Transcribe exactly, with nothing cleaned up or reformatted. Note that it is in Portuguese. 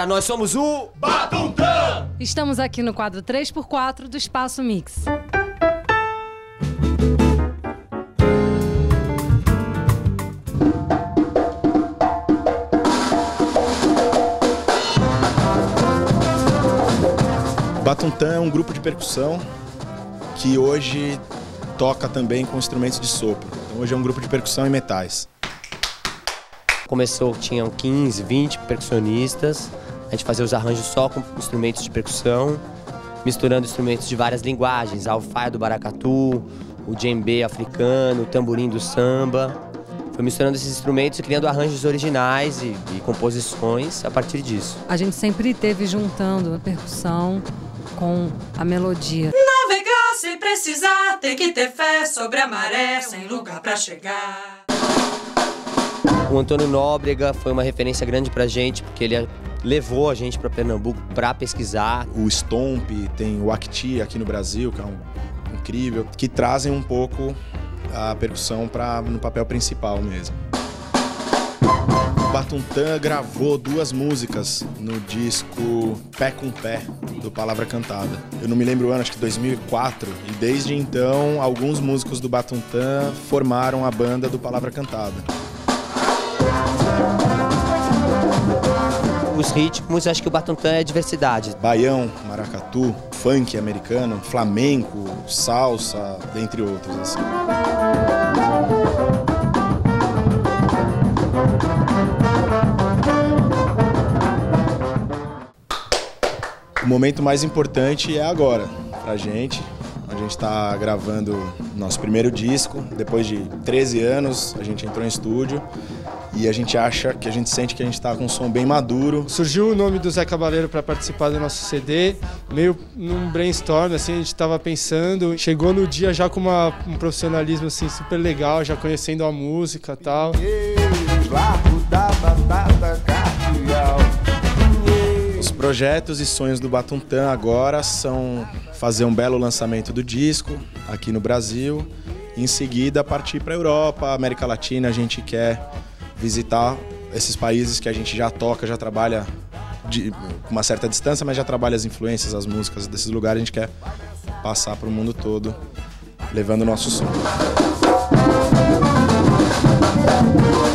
nós somos o Batuntã! Estamos aqui no quadro três por quatro do Espaço Mix. Batuntã é um grupo de percussão que hoje toca também com instrumentos de sopro. Então, hoje é um grupo de percussão e metais. Começou, tinham quinze, vinte percussionistas. A gente fazia os arranjos só com instrumentos de percussão, misturando instrumentos de várias linguagens, a alfaia do baracatu, o djembe africano, o tamborim do samba. Foi misturando esses instrumentos e criando arranjos originais e, e composições a partir disso. A gente sempre teve juntando a percussão com a melodia. Navegar sem precisar, tem que ter fé sobre a maré, sem lugar pra chegar. O Antônio Nóbrega foi uma referência grande pra gente, porque ele levou a gente pra Pernambuco pra pesquisar. O Stomp, tem o Acti aqui no Brasil, que é um, incrível, que trazem um pouco a percussão pra, no papel principal mesmo. O Batuntã gravou duas músicas no disco Pé com Pé, do Palavra Cantada. Eu não me lembro o ano, acho que dois mil e quatro, e desde então alguns músicos do Batuntã formaram a banda do Palavra Cantada. Os ritmos, acho que o Batuntã é diversidade. Baião, maracatu, funk americano, flamenco, salsa, dentre outros, assim. O momento mais importante é agora, pra gente. A gente está gravando nosso primeiro disco. Depois de treze anos, a gente entrou em estúdio e a gente acha que a gente sente que a gente está com um som bem maduro. Surgiu o nome do Zé Cabaleiro para participar do nosso C D, meio num brainstorm, assim, a gente estava pensando. Chegou no dia já com uma, um profissionalismo assim, super legal, já conhecendo a música e tal. Os projetos e sonhos do Batuntã agora são fazer um belo lançamento do disco aqui no Brasil. Em seguida, partir para a Europa, América Latina. A gente quer visitar esses países que a gente já toca, já trabalha de, com uma certa distância, mas já trabalha as influências, as músicas desses lugares. A gente quer passar para o mundo todo, levando o nosso som.